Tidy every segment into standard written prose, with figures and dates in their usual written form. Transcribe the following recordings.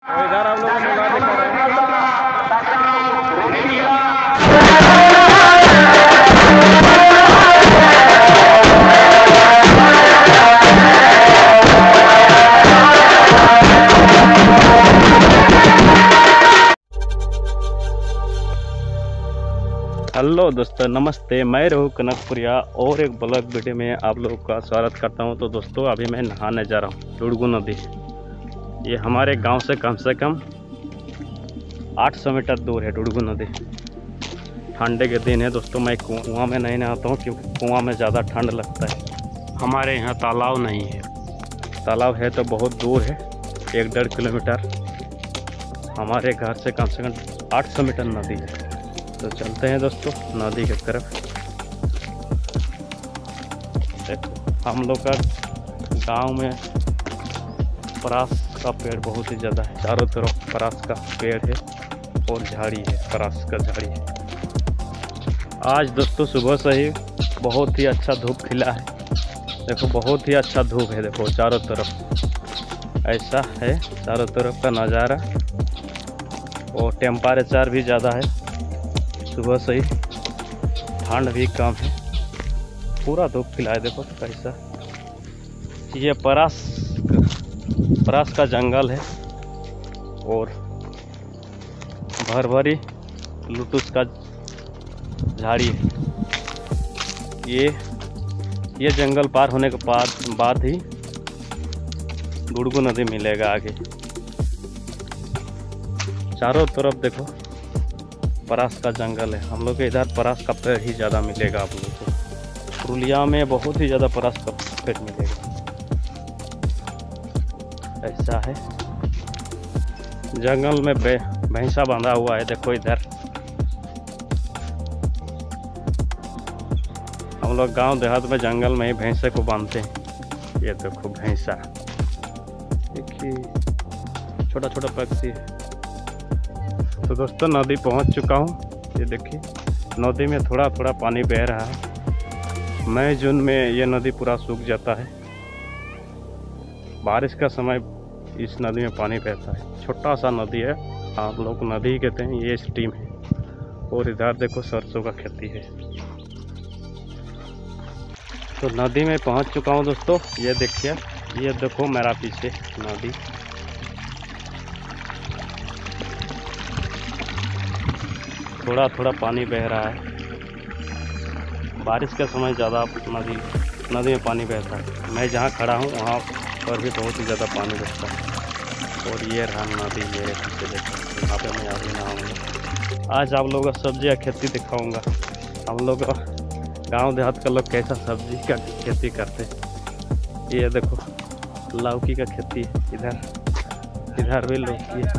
इधर हम लोग मेला दिखा रहे हैं। हेलो दोस्तों, नमस्ते। मैं रहू कनकपुरिया और एक ब्लॉग वीडियो में आप लोगों का स्वागत करता हूं। तो दोस्तों, अभी मैं नहाने जा रहा हूं डुड़गू नदी। ये हमारे गांव से कम 800 मीटर दूर है डुड़गू नदी। ठंडे के दिन है दोस्तों, मैं कुआं में नहीं नहाता हूं क्योंकि कुआं में ज़्यादा ठंड लगता है। हमारे यहाँ तालाब नहीं है, तालाब है तो बहुत दूर है, 1-1.5 किलोमीटर। हमारे घर से कम 800 मीटर नदी है। तो चलते हैं दोस्तों नदी की तरफ। देखो, हम लोग का गांव में परास का पेड़ बहुत ही ज़्यादा है। चारों तरफ परास का पेड़ है और झाड़ी है, परास का झाड़ी है। आज दोस्तों सुबह से ही बहुत ही अच्छा धूप खिला है। देखो, बहुत ही अच्छा धूप है। देखो चारों तरफ ऐसा है, चारों तरफ का नज़ारा। और टेम्परेचर भी ज़्यादा है, सुबह से ही ठंड भी कम है। पूरा धूप खिलाए। देखो तो कैसा, ये परास का जंगल है और भरभरी लुटूस का झाड़ी है। ये जंगल पार होने के बाद ही डुड़गू नदी मिलेगा आगे। चारों तरफ देखो परास का जंगल है। हम लोग के इधर परास का पेड़ ही ज़्यादा मिलेगा आप लोगों को। पुरुलिया में बहुत ही ज़्यादा परास का पेड़ मिलेगा। ऐसा है, जंगल में भैंसा बांधा हुआ है। देखो इधर हम लोग गांव देहात में जंगल में ही भैंसे को बांधते हैं। ये देखो भैंसा, देखिए छोटा छोटा पक्षी है। तो दोस्तों नदी पहुंच चुका हूं। ये देखिए नदी में थोड़ा थोड़ा पानी बह रहा है। मई जून में ये नदी पूरा सूख जाता है। बारिश का समय इस नदी में पानी बहता है। छोटा सा नदी है, आप लोग नदी ही कहते हैं। ये स्ट्रीम है। और इधर देखो सरसों का खेती है। तो नदी में पहुंच चुका हूं दोस्तों। ये देखिए, ये देखो मेरा पीछे नदी। थोड़ा थोड़ा पानी बह रहा है। बारिश का समय ज़्यादा नदी में पानी बहता है। मैं जहाँ खड़ा हूँ वहाँ पर भी बहुत ही ज़्यादा पानी बहता है। और ये रहा नदी मेरे पीछे। देखो यहाँ पे मैं अभी नहाऊँगा। आज आप लोगों को सब्जी का खेती दिखाऊँगा। हम लोग गांव देहात का लोग कैसा सब्जी का खेती करते हैं। ये देखो लौकी का खेती है। इधर भी लौकी है।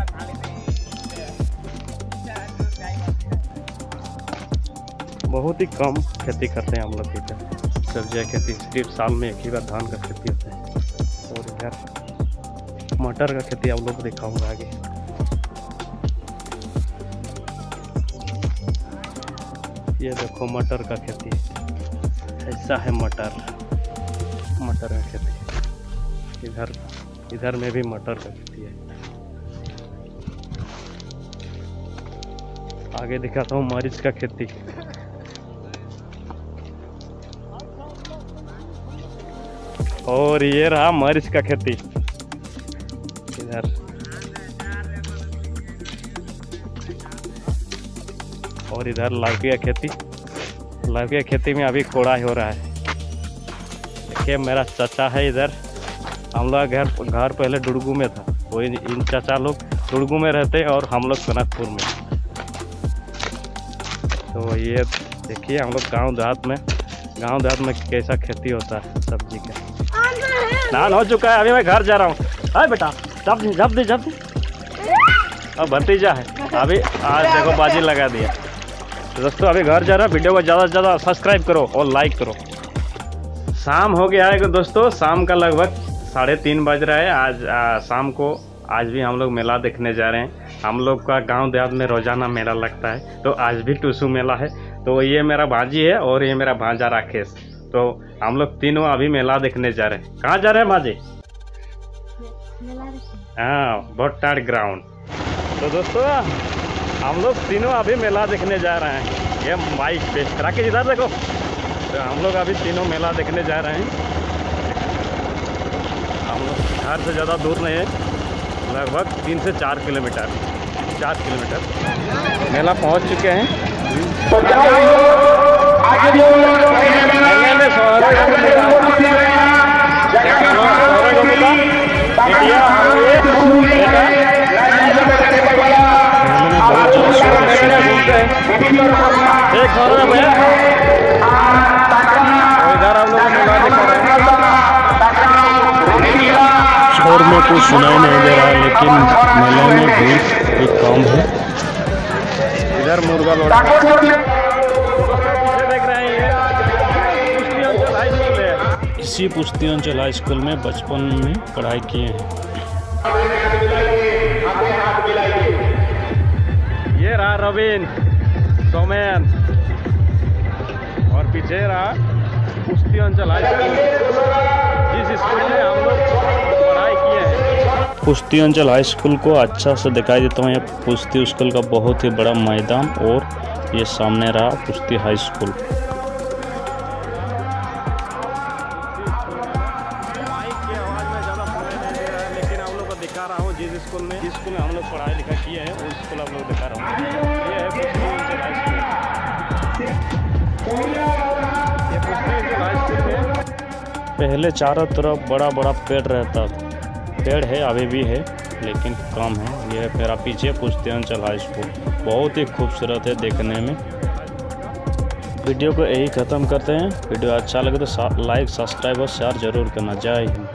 बहुत ही कम खेती करते हैं हम लोग इधर सब्जी का खेती। सिर्फ साल में एक ही बार धान का खेती होता है। और इधर मटर का खेती आप लोग को दिखाऊंगा आगे। ये देखो मटर का खेती, ऐसा है मटर का खेती। इधर में भी मटर का खेती है। आगे दिखाता हूँ मरीच का खेती। और ये रहा मरीच का खेती इधर। और इधर लौकी का खेती। लौकी का खेती में अभी कोड़ाई हो रहा है। देखिए मेरा चाचा है इधर। हम लोग घर पहले डुड़गू में था। वही इन चाचा लोग डुड़गू में रहते और हम लोग कनकपुर में। तो ये देखिए हम लोग गांव देहात में कैसा खेती होता है सब्जी का। स्नान हो चुका है, अभी मैं घर जा रहा हूँ। अरे बेटा जब दी अब भतीजा है। अभी आज देखो बाजी लगा दिया। तो दोस्तों अभी घर जा रहा हूँ। वीडियो को ज़्यादा से ज़्यादा सब्सक्राइब करो और लाइक करो। शाम हो गया है दोस्तों, शाम का लगभग 3:30 बज रहा है। आज शाम को आज भी हम लोग मेला देखने जा रहे हैं। हम लोग का गांव देहात में रोजाना मेला लगता है। तो आज भी टूसू मेला है। तो ये मेरा भांजी है और ये मेरा भांजा राकेश। तो हम लोग तीनों अभी मेला देखने जा रहे हैं। कहाँ जा रहे हैं भांजी? हाँ, भोटाड़ ग्राउंड। तो दोस्तों हम लोग तीनों अभी मेला देखने जा रहे हैं। ये माइक पे राकेश इधर देखो। तो हम लोग अभी तीनों मेला देखने जा रहे हैं। हम लोग घर से ज़्यादा दूर नहीं है, लगभग 3 से 4 किलोमीटर। 4 किलोमीटर मेला पहुंच चुके हैं। शोर में कुछ सुनाई नहीं दे रहा, लेकिन मेले में भीड़ एक कम है। इधर मुर्गा लौटा देख रहे हैं। इसी पुष्टि अंचल हाई स्कूल में बचपन में पढ़ाई किए हैं। ये रहा रवीन, सोमेन और पीछे रहा पुष्टि अंचल हाई स्कूल, जिस स्कूल में हम लोग पढ़ाई किए हैं। पुष्टि अंचल हाई स्कूल को अच्छा से दिखाई देता हूँ। यह पुष्टि स्कूल का बहुत ही बड़ा मैदान और ये सामने रहा पुष्टि हाई स्कूल। लेकिन हम लोग को दिखा रहा हूँ जिस स्कूल में हम लोग पढ़ाई लिखाई किए हैं, उस स्कूल आप लोग दिखा रहा हूँ। ये है पुष्टि अंचल हाई स्कूल। ये पुष्टि अंचल हाई स्कूल में पहले चारों तरफ बड़ा बड़ा पेड़ रहता था। पेड़ है, अभी भी है, लेकिन कम है। यह मेरा पीछे पुष्टि अंचल हाई स्कूल बहुत ही खूबसूरत है देखने में। वीडियो को यही ख़त्म करते हैं। वीडियो अच्छा लगे तो लाइक, सब्सक्राइब और शेयर जरूर करना। जय हिंद।